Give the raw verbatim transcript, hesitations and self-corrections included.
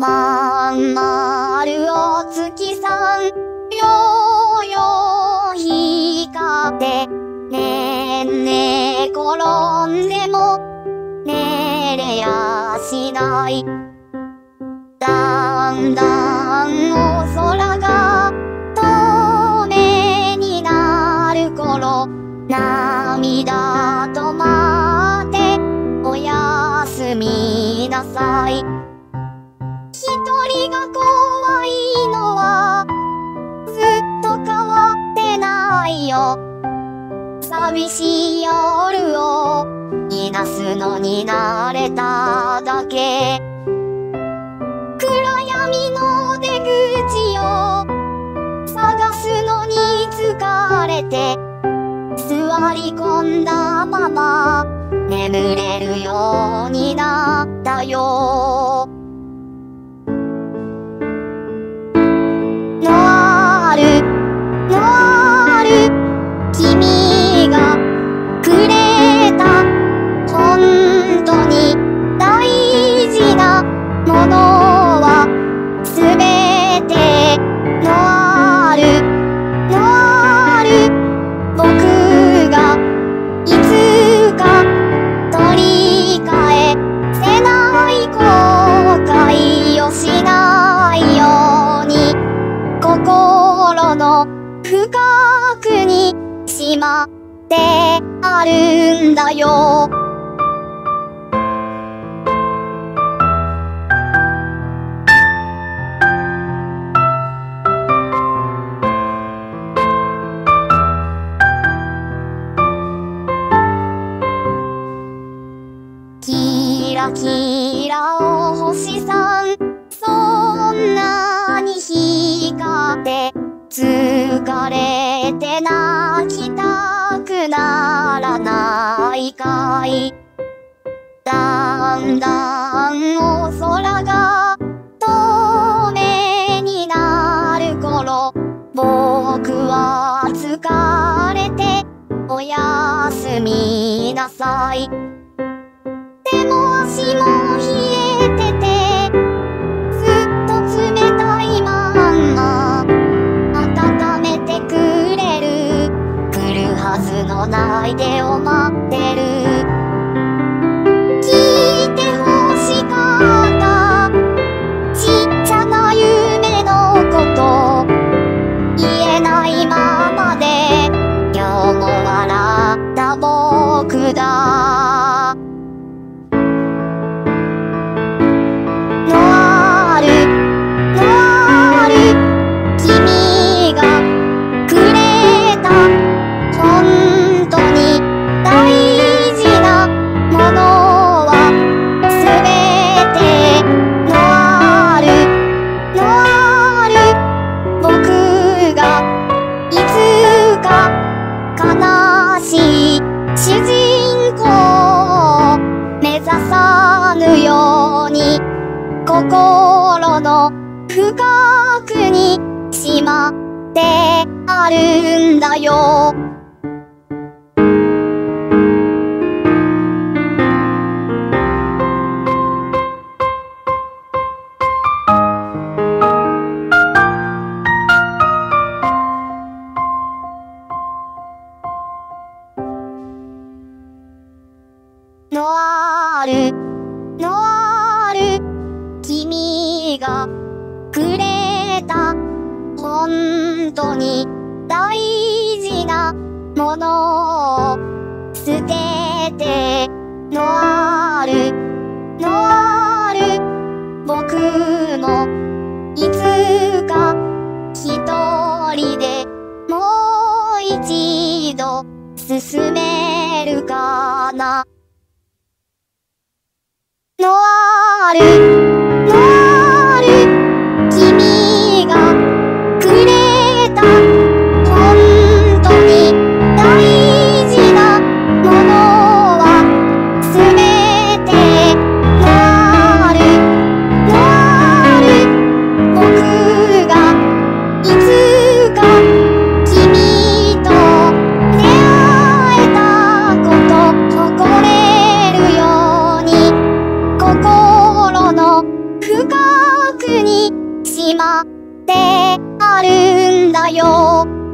まんまるお月さん、ようよう光って、ねんね転んでも、寝れやしない。だんだんお空が透明になる頃、涙止まっておやすみなさい。一人が怖いのはずっと変わってないよ。寂しい夜をいなすのに慣れただけ。暗闇の出口を探すのに疲れて、座り込んだまま眠れるようになったよ。ノワール、ノワール、君がくれた本当に大事なものはすべてノワール、ノワール、僕がいつか取り返せない後悔をしないように、心の深くにしまってあるんだよ。キラキラお星さん、そんなに光って疲れて泣きたくならないかい。だんだんお空が透明になる頃、僕は疲れておやすみなさい。手も足も冷えてて、ずっと冷たいまんま温めてくれる、来るはずのない手を待ってる。聞いて欲しかったちっちゃな夢のこと、言えないままで今日も笑った僕だ。ノワール、ノワール、君がくれた本当に大事なものはすべてノワール、ノワール、僕がいつか悲しい主人公を目指さぬように、心の深くにしまってあるんだよ。ノワール、ノワール、君がくれた本当に大事なものを捨てて、ノワール、ノワール、僕もいつか一人でもう一度進めるかな。ノワール、ノワール、君がくれた本当に大事なものはすべてノワール、ノワール、僕がいつか君と出会えたこと誇れるように、心のしまってあるんだよ。